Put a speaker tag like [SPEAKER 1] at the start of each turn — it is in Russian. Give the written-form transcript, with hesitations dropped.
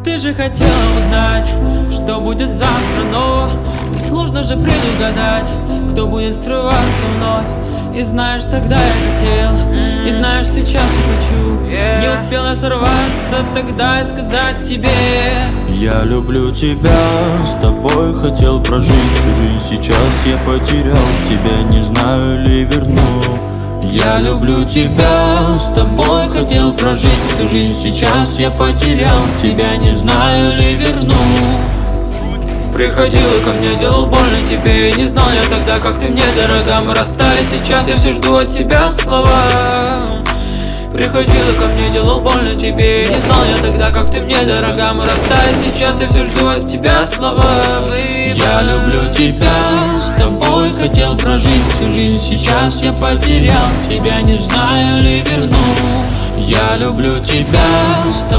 [SPEAKER 1] Ты же хотела узнать, что будет завтра, но несложно же предугадать, кто будет срываться вновь. И знаешь, тогда я хотел, и знаешь, сейчас я хочу. Не успела сорваться тогда и сказать тебе:
[SPEAKER 2] я люблю тебя, с тобой хотел прожить всю жизнь. Сейчас я потерял тебя, не знаю ли верну. Я люблю тебя, с тобой хотел прожить всю жизнь. Сейчас я потерял тебя, не знаю ли верну.
[SPEAKER 1] Приходила ко мне, делал больно тебе, и не знал я тогда, как ты мне дорога. Мы расстались, сейчас я все жду от тебя слова. Приходила ко мне, делал больно тебе, и не знал я тогда, как ты мне дорога. Мы расстались, сейчас я все жду от тебя слова.
[SPEAKER 2] Я люблю тебя, с тобой хотел прожить всю жизнь. Сейчас я потерял тебя, не знаю ли верну. Я люблю тебя, с